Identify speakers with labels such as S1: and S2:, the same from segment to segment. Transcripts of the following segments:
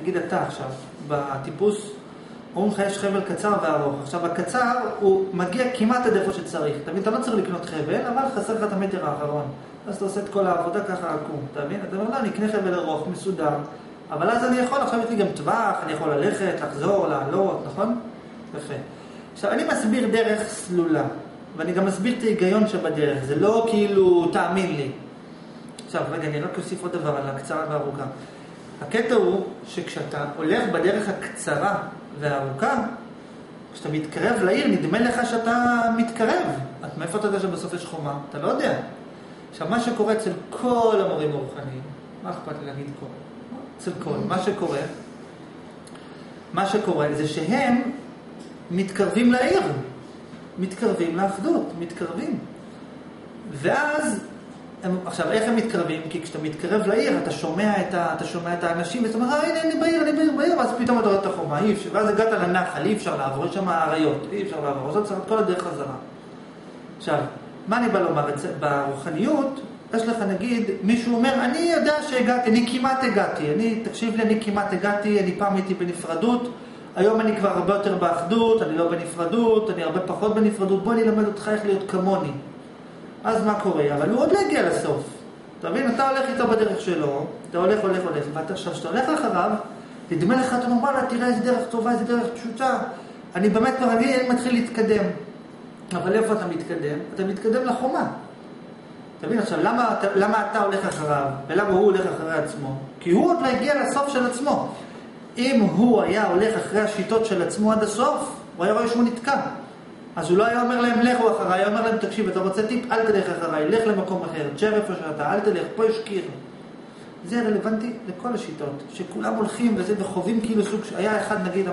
S1: נגיד אתה עכשיו, בטיפוס, אומרים לך יש חבל קצר וארוך. עכשיו הקצר הוא מגיע כמעט עד איפה שצריך. אתה מבין? אתה לא צריך לקנות חבל, אבל חסר לך את המטר האחרון. אז אתה עושה את כל העבודה ככה עקום. אתה מבין? אתה אומר, לא, אני אקנה חבל ארוך, מסודר. אבל אז אני יכול, עכשיו יש לי גם טווח, אני יכול ללכת, לחזור, לעלות, נכון? יפה. עכשיו, אני מסביר דרך סלולה, ואני גם מסביר את ההיגיון שבדרך. זה לא כאילו, תאמין לי. עכשיו, רגע, אני רק אוסיף עוד דבר על הקצרה והארוכה. הקטע הוא שכשאתה הולך בדרך הקצרה והארוכה, כשאתה מתקרב לעיר, נדמה לך שאתה מתקרב. מאיפה אתה יודע שבסוף יש חומה? אתה לא יודע. עכשיו, מה שקורה אצל כל המורים הרוחניים, מה אכפת לי להגיד כל? אצל כל, מה שקורה זה שהם מתקרבים לעיר, מתקרבים לאחדות, מתקרבים. ואז, עכשיו, איך הם מתקרבים? כי כשאתה מתקרב לעיר, אתה שומע את האנשים, ואתה אומר, הנה, אני בעיר, ואז פתאום אתה רואה את החומה, אי אפשר, ואז הגעת לנחל, אי אפשר לעבור, יש שם עריות, אי אפשר לעבור, זאת אומרת, כל הדרך חזרה. עכשיו, מה אני בא לומר? ברוחניות, יש לך נגיד, מישהו אומר, אני יודע שהגעתי, אני כמעט הגעתי, תקשיב לי, אני כמעט הגעתי, אני פעם הייתי בנפרדות, היום אני כבר הרבה יותר באחדות, אני לא בנפרדות, אני הרבה פחות בנפרדות, בוא אני אלמד אותך איך להיות כמוני. אז מה קורה? אבל הוא עוד לא הגיע לסוף. אתה מבין? אתה הולך איתו בדרך שלו, אתה הולך, ואתה עכשיו, שאתה הולך אחריו, תדמה לך, אתה אומר, תראה איזה דרך טובה, איזה דרך פשוטה. אני באמת כבר, אני מתחיל להתקדם. אבל איפה אתה מתקדם? אתה מתקדם לחומה. אתה מבין? עכשיו, למה אתה הולך אחריו? ולמה הוא הולך אחרי עצמו? כי הוא עוד לא הגיע לסוף של עצמו. אם הוא היה הולך אחרי השיטות של עצמו עד הסוף, הוא היה רואה שהוא נתקע. אז הוא לא היה אומר להם, לכו אחריי, היה אומר להם, תקשיב, אתה רוצה טיפ, אל תלך אחריי, לך למקום אחר, תשאר איפה שאתה, אל תלך, פה יש קיר. זה רלוונטי לכל השיטות, שכולם הולכים וזה וחווים כאילו סוג, היה אחד נגיד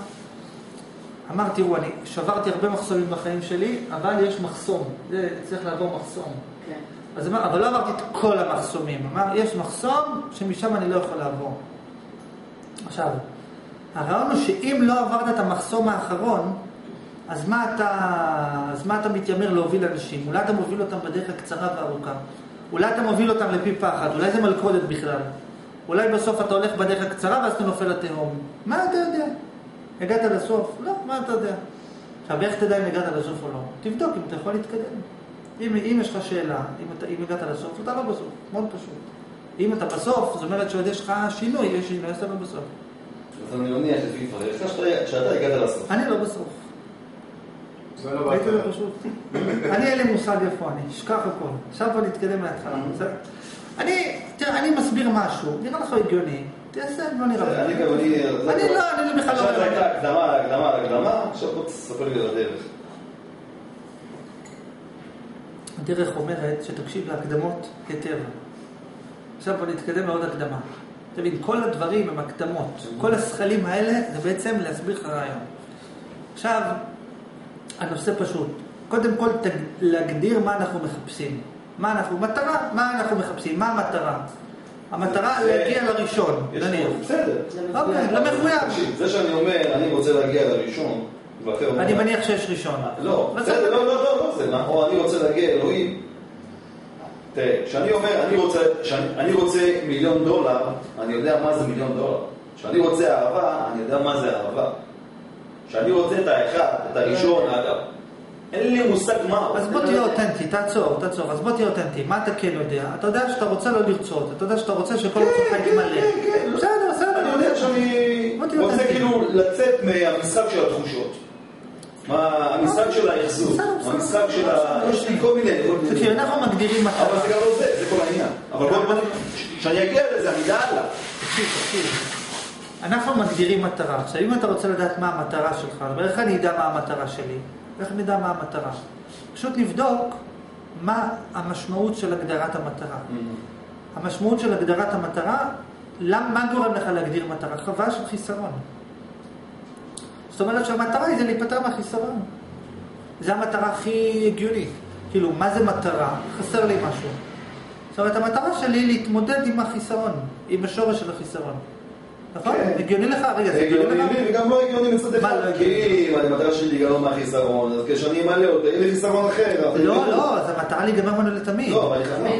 S1: אמר, תראו, אני שברתי הרבה מחסומים בחיים שלי, אבל יש מחסום, זה צריך לעבור מחסום. כן. אז אמר, אבל לא עברתי את כל המחסומים, אמר, יש מחסום שמשם אני לא יכול לעבור. עכשיו, הרעיון הוא שאם לא עברת את המחסום האחרון, אז מה אתה מתיימר להוביל אנשים? אולי אתה מוביל אותם בדרך הקצרה והארוכה. אולי אתה מוביל אותם לפי פחד. אולי זה מלכודת בכלל. אולי בסוף אתה הולך בדרך הקצרה ואז אתה נופל לתהום. מה אתה יודע? הגעת לסוף? לא, מה אתה יודע? עכשיו, איך תדע אם הגעת לסוף או לא? תבדוק אם אתה יכול להתקדם. אם יש לך שאלה, אם הגעת לסוף, אתה לא בסוף. מאוד פשוט. אם אתה בסוף, זאת אומרת שעוד יש לך שינוי, יש שינוי, אז אתה לא בסוף.
S2: אז אני מניח לפי פרק, שאתה הגעת לסוף.
S1: אני לא בסוף. הייתי לא פשוט. אני אין לי מושג איפה אני, שכח הכל. עכשיו בוא נתקדם להתחלה. אני מסביר משהו, נראה לך הגיוני. תעשה, לא נראה.
S2: אני
S1: לא בכלל לא...
S2: עכשיו הייתה הקדמה, עכשיו בוא תספר לי על הדרך.
S1: הדרך אומרת שתקשיב להקדמות כטבע. עכשיו בוא נתקדם לעוד הקדמה. תבין, כל הדברים הם הקדמות. כל השכלים האלה זה בעצם להסביר לך רעיון. עכשיו, הנושא פשוט. קודם כל להגדיר מה אנחנו מחפשים. מה אנחנו מחפשים? מה המטרה? המטרה להגיע לראשון.
S2: בסדר.
S1: אוקיי, לא מחויב.
S2: זה שאני אומר, אני רוצה להגיע לראשון.
S1: אני מניח שיש ראשון.
S2: לא, בסדר, לא, זה נכון, אני רוצה להגיע אלוהים. תראה, כשאני אומר, אני רוצה $1,000,000, אני יודע מה זה $1,000,000. כשאני רוצה אהבה, אני יודע מה זה אהבה. כשאני רוצה את האחד, את הראשון, אגב, אין לי מושג מה.
S1: אז בוא תהיה אותנטי, תעצור. אז בוא תהיה אותנטי. מה אתה כן יודע? אתה יודע שאתה רוצה לא לרצות. אתה יודע שאתה רוצה שכל הצופק ימלא. בסדר.
S2: אני יודע שאני רוצה כאילו לצאת מהמשחק של התחושות. המשחק של ההחזור. המשחק של יש לי כל מיני.
S1: תקשיב, אנחנו מגדירים מטרה.
S2: אבל זה גם לא זה כל העניין. אבל כשאני אגיע לזה, אני אדע לה.
S1: תקשיב. אנחנו מגדירים מטרה. עכשיו, אם אתה רוצה לדעת מה המטרה שלך, איך אני אדע מה המטרה שלי? איך אני אדע מה המטרה? פשוט נבדוק מה המשמעות של הגדרת המטרה. המשמעות של הגדרת המטרה, מה גורם לך להגדיר מטרה? חוויה של חיסרון. זאת אומרת שהמטרה היא זה להיפטר מהחיסרון. זה המטרה הכי הגיונית. כאילו, מה זה מטרה? חסר לי משהו. זאת אומרת, המטרה שלי היא להתמודד עם החיסרון, עם השורש של החיסרון. נכון? הגיוני לך? רגע, זה הגיוני לך?
S2: וגם לא הגיוני מצד אחד.
S1: מה לא הגיוני?
S2: כי אם המטרה שלי לגלות מהחיסרון, אז כשאני אמלא אותה, אין לי חיסרון אחר.
S1: לא, אז המטרה להיגמר ממנו לתמיד.
S2: לא, אבל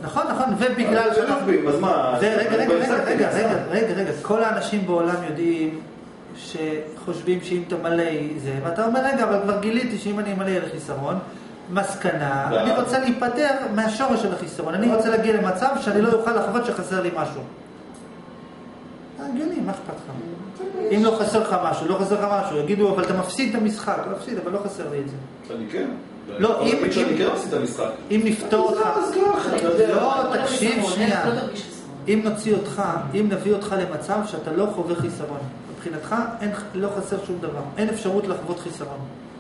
S1: נכון, ובגלל
S2: אז מה?
S1: רגע, כל האנשים בעולם יודעים שחושבים שאם אתה מלא זה, ואתה אומר, רגע, אבל כבר גיליתי שאם אני מלא יהיה לחיסרון, מסקנה, אני רוצה להיפטר מהשורש של החיסרון, אני רוצה להגיע למצב שאני לא אוכל לחוות שחסר לי משהו. הגיוני, מה אכפת לך? אם לא חסר לך משהו, יגידו, אבל אתה מפסיד את המשחק, לא מפסיד, אבל לא חסר לי את זה.
S2: אני כן.
S1: לא, אם נפתור אותך, לא, תקשיב שנייה, אם נביא אותך למצב שאתה לא חווה חיסרון, מבחינתך לא חסר שום דבר, אין אפשרות לחוות חיסרון.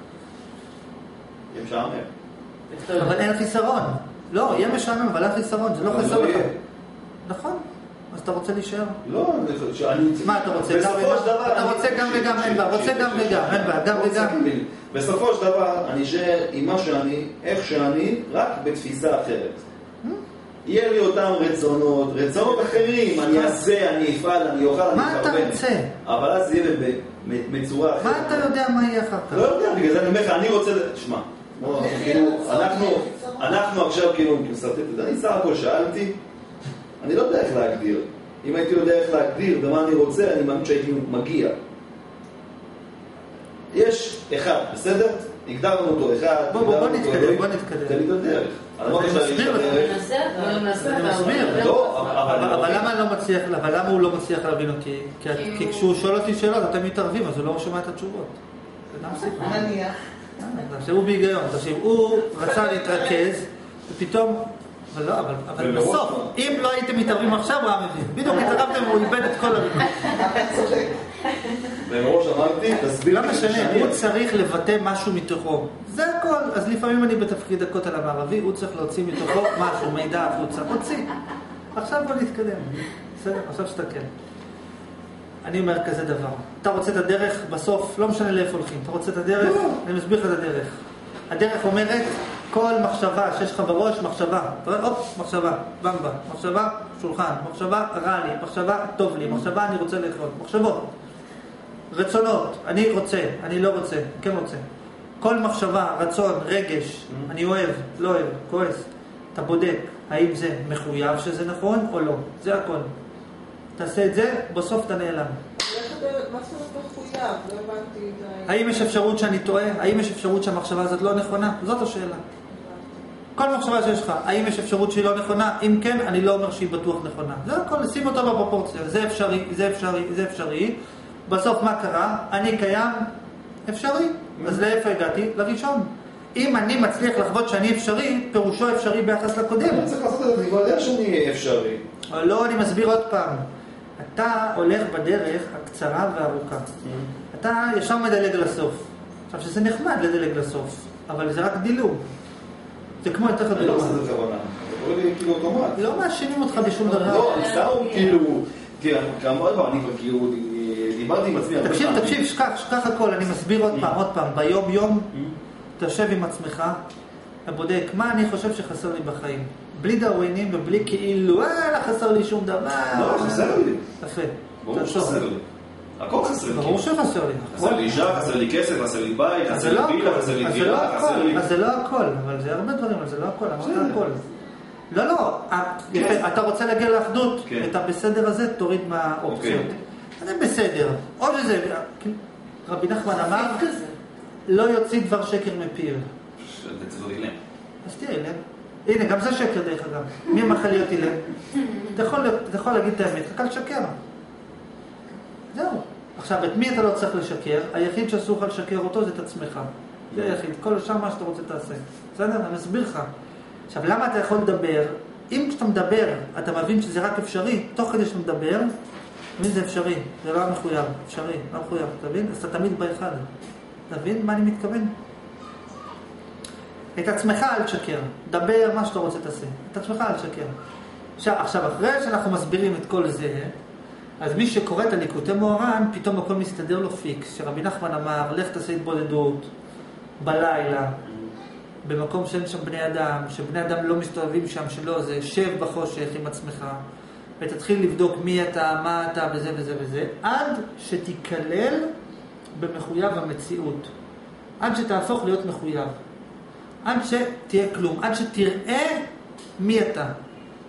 S2: יהיה משעמם.
S1: אבל אין חיסרון. לא, יהיה משעמם, אבל אין חיסרון, זה לא חסר לך. נכון. אז אתה רוצה להישאר?
S2: לא,
S1: מה אתה רוצה? אתה רוצה גם וגם, אין בה, רוצה גם וגם, אין בה, גם וגם.
S2: בסופו של דבר, אני אשאר עם מה שאני, איך שאני, רק בתפיסה אחרת. יהיה לי אותם רצונות אחרים, אני אעשה, אני אפעל, אני אוכל, אני
S1: מה אתה רוצה?
S2: אבל אז יהיה בצורה אחרת.
S1: מה אתה יודע מה יהיה אחר כך?
S2: לא יודע, בגלל זה אני אומר לך, אני רוצה... שמע, אנחנו עכשיו כאילו, אני סך הכל שאלתי, אני לא יודע איך להגדיר. אם הייתי יודע איך להגדיר ומה אני רוצה, אני מאמין שהייתי מגיע. יש אחד, בסדר? הגדרנו אותו אחד.
S1: בוא נתקדם.
S2: תן לי את הדרך.
S1: אני מסביר. אבל למה הוא לא מצליח להבין אותי? כי כשהוא שואל אותי שאלות, אתם מתערבים, אז הוא לא שומע את התשובות.
S3: נניח.
S1: הוא בהיגיון. הוא רצה להתרכז, ופתאום... אבל בסוף, אם לא הייתם מתערבים עכשיו, הוא היה מבין. בדיוק התערבתם והוא איבד את כל הריבון.
S2: ומראש אמרתי, תסביר.
S1: לא משנה, הוא צריך לבטא משהו מתוכו. זה הכל. אז לפעמים אני בתפקיד הכותל המערבי, הוא צריך להוציא מתוכו משהו, מידע החוצה. הוציא. עכשיו בוא נתקדם. בסדר? עכשיו שתקל. אני אומר כזה דבר. אתה רוצה את הדרך בסוף, לא משנה לאיפה הולכים. אתה רוצה את הדרך, אני מסביר לך את הדרך. הדרך אומרת, כל מחשבה שיש לך בראש, מחשבה. אתה רואה? מחשבה, במבה. מחשבה, שולחן. מחשבה, רע לי. מחשבה, טוב לי. מחשבה, אני רוצה לאכול. מחשבות. רצונות. אני רוצה, אני לא רוצה, כן רוצה. כל מחשבה, רצון, רגש, אני אוהב, לא אוהב, כועס. אתה בודק, האם זה מחויב שזה נכון או לא. זה הכל. תעשה את זה, בסוף אתה נעלם.
S3: מה זאת מחויב? לא הבנתי.
S1: האם יש אפשרות שאני טועה? האם יש אפשרות שהמחשבה הזאת לא נכונה? זאת השאלה. כל מחשבה שיש לך, האם יש אפשרות שהיא לא נכונה? אם כן, אני לא אומר שהיא בטוח נכונה. זה הכל, שים אותו בפרופורציה. זה אפשרי, זה אפשרי, זה אפשרי. בסוף מה קרה? אני קיים? אפשרי. אז לאיפה הגעתי? לראשון. אם אני מצליח לחוות שאני אפשרי, פירושו אפשרי ביחס לקודם.
S2: אני צריך לעשות את זה, אני יודע שאני אהיה אפשרי.
S1: לא, אני מסביר עוד פעם. אתה הולך בדרך הקצרה והארוכה. אתה ישר מדלג לסוף. עכשיו שזה נחמד לדלג לסוף, אבל זה רק דילוג. זה כמו יותר חדור.
S2: אני לא עושה את זה כוונה. זה קורה לי כאילו אוטומט.
S1: לא מאשימים אותך בשום דבר.
S2: לא, אני סתם כאילו... תראה, כמובן, אני כבר כאילו... דיברתי עם עצמי...
S1: תקשיב, שכח הכל, אני מסביר עוד פעם. ביום תשב עם עצמך, הבודק, מה אני חושב שחסר לי בחיים. בלי דרווינים ובלי כאילו, לא חסר לי שום דבר.
S2: לא, חסר לי.
S1: יפה.
S2: ברור שחסר לי. הכל חסר לי.
S1: ברור שחסר לי.
S2: חסר לי אישה, חסר לי כסף, חסר לי בית, חסר לי בילה, חסר לי דירה, חסר לי...
S1: אז זה לא הכל, אבל זה הרבה דברים, אבל זה לא הכל, אמרת הכל. לא, יפה, אתה רוצה להגיע לאחדות, את הבסדר הזה תוריד מהאופציות. זה בסדר. עוד שזה, רבי נחמן אמר, לא יוציא דבר שקר מפיו.
S2: זה צריך להיות אילם.
S1: אז תהיה אילם. הנה, גם זה שקר דרך אגב. מי מאחל להיות אילם? אתה יכול להגיד את האמת, רק אל תשקר. זהו. עכשיו, את מי אתה לא צריך לשקר? היחיד שאסור לך לשקר אותו זה את עצמך. זה היחיד. כל השאר מה שאתה רוצה תעשה. בסדר? אני מסביר לך. עכשיו, למה אתה יכול לדבר? אם כשאתה מדבר, אתה מבין שזה רק אפשרי, תוך כדי שאתה מדבר, תבין, זה אפשרי. זה לא מחויב. אפשרי, לא מחויב. אתה מבין? אז אתה תמיד באחד. אתה מבין מה אני מתכוון? את עצמך אל תשקר. דבר מה שאתה רוצה תעשה. את עצמך אל תשקר. עכשיו, אחרי שאנחנו מסבירים את כל זה, אז מי שקורא את הליקוטי מוהר"ן, פתאום הכל מסתדר לו פיקס. שרבי נחמן אמר, לך תעשה התבודדות בלילה, במקום שאין שם בני אדם, שבני אדם לא מסתובבים שם, שלא זה, שב בחושך עם עצמך, ותתחיל לבדוק מי אתה, מה אתה, וזה וזה וזה, עד שתיכלל במחויב המציאות. עד שתהפוך להיות מחויב. עד שתהיה כלום. עד שתראה מי אתה.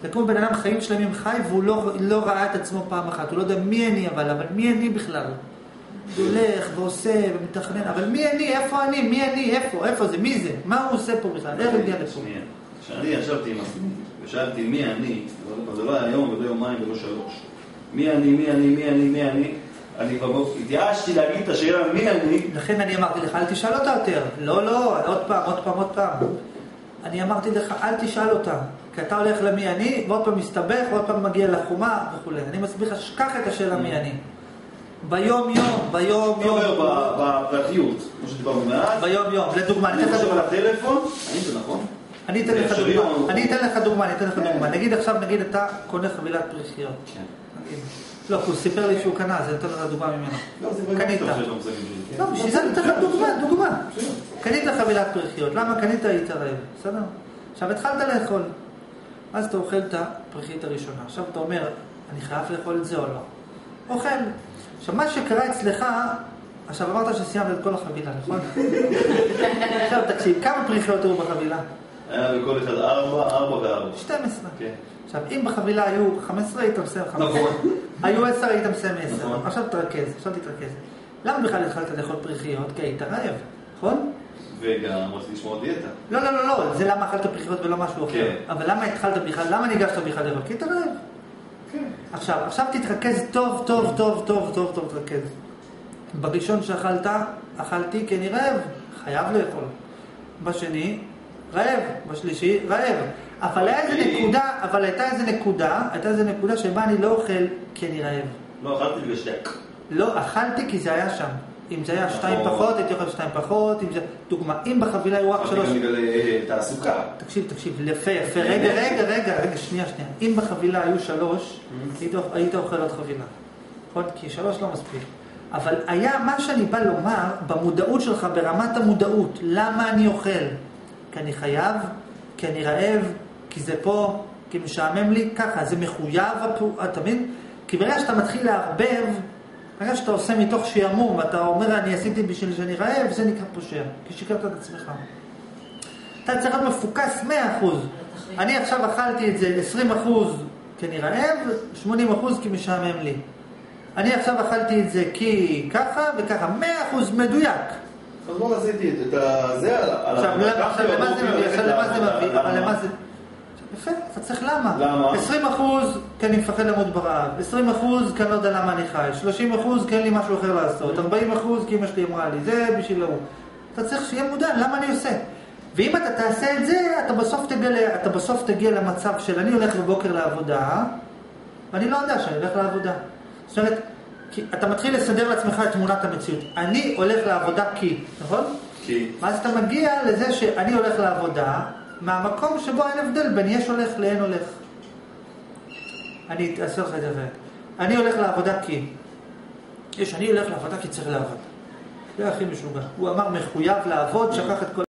S1: זה כמו בן אדם חיים שלמים חי, והוא לא ראה את עצמו פעם אחת. הוא לא יודע מי אני, אבל מי אני בכלל? הוא הולך ועושה ומתכנן, אבל מי אני? איפה אני? מי אני? איפה זה? מי זה? מה הוא עושה פה בכלל? איך הגיע לפה?
S2: כשאני ישבתי עם עצמי ושאלתי מי אני, זה לא היה יום ולא יומיים ולא 3. מי אני? אני כבר התייאשתי להגיד את השאלה מי אני.
S1: לכן אני אמרתי לך, אל תשאל אותה יותר. לא, עוד פעם. אני אמרתי לך, אל תשאל אותה. כי אתה הולך למי אני, ועוד פעם מסתבך, ועוד פעם מגיע לחומה וכו'. אני מסביר לך, שכח את השאלה מי אני. ביום יום.
S2: אתה אומר בפרטיות, כמו שדיברנו מעט.
S1: ביום יום, לדוגמה,
S2: אני חושב על הטלפון, האם זה נכון?
S1: אני אתן לך דוגמה. נגיד עכשיו, אתה קונה חבילת פריחיות. לא, הוא סיפר לי שהוא קנה, אז אני אתן לך דוגמה ממנו. קנית. לא, בשביל זה אני אתן לך דוגמה. קנית חבילת פריחיות. למה קנית? היית רעב. בסדר? עכשיו התחלת לאכול. אז אתה אוכל את הפריחית הראשונה. עכשיו אתה אומר, אני חייב לאכול את זה או לא? אוכל. עכשיו מה שקרה אצלך, עכשיו אמרת שסיימת את כל החבילה, נכון? עכשיו תקשיב, כמה פריחיות היו בחבילה?
S2: היה בכל אחד 4 ו-4.
S1: 12. עכשיו, אם בחבילה היו 15, היית מסיים 15. היו 10, היית מסיים 10. עכשיו תתרכז. למה בכלל התחלת לאכול פריחיות? כי היית רעב, נכון?
S2: וגם רציתי לשמור דיאטה.
S1: לא, זה למה אכלת פריחיות ולא משהו אחר. אבל למה התחלת בכלל? למה ניגשת בכלל לאכול? כי היית רעב. עכשיו תתרכז טוב, תתרכז. בראשון שאכלת, אכלתי כי אני רעב, חייב לאכול. בשני, רעב. בשלישי, רעב. אבל הייתה איזה נקודה שבה אני לא אוכל כי אני רעב.
S2: לא אכלתי בשק.
S1: לא, אכלתי כי זה היה שם. אם זה היה 2 פחות, הייתי אוכל 2 פחות. דוגמה, אם בחבילה היו רק 3...
S2: אכלתי גם בגלל תעסוקה.
S1: תקשיב, יפה. רגע, שנייה. אם בחבילה היו 3, היית אוכל עוד חבילה. כי 3 לא מספיק. אבל היה מה שאני בא לומר, במודעות שלך, ברמת המודעות, למה אני אוכל? כי אני חייב, כי אני רעב, כי זה פה, כי משעמם לי, ככה, זה מחויב, אתה מבין? כי ברגע שאתה מתחיל לערבב, ברגע שאתה עושה מתוך שיעמום, ואתה אומר, אני עשיתי בשביל שאני רעב, זה נקרא פושר, כי שיקרת את עצמך. אתה צריך להיות מפוקס 100%. אני עכשיו אכלתי את זה 20% כי אני רעב, 80% כי משעמם לי. אני עכשיו אכלתי את זה כי ככה וככה, 100% מדויק.
S2: אז לא עשיתי את זה על...
S1: עכשיו, למה זה מביא? אבל למה זה... יפה, אתה צריך למה?
S2: למה?
S1: 20% כי אני מפחד למות ברעב, 20% כי אני לא יודע למה אני חי, 30% כי אין לי משהו אחר לעשות, 40% כי אמא שלי אמרה לי, זה בשביל הוא. אתה צריך שיהיה מודע, למה אני עושה? ואם אתה תעשה את זה, אתה בסוף תגיע למצב של אני הולך בבוקר לעבודה, ואני לא יודע שאני הולך לעבודה. זאת אומרת, אתה מתחיל לסדר לעצמך את תמונת המציאות. אני הולך לעבודה כי, נכון?
S2: כי.
S1: ואז אתה מגיע לזה שאני הולך לעבודה, מהמקום שבו אין הבדל בין יש הולך לאין הולך. אני אעשה לך את זה. אני הולך לעבודה כי. אני הולך לעבודה כי צריך לעבוד. זה הכי משוגע. הוא אמר מחויב לעבוד, שכח את כל...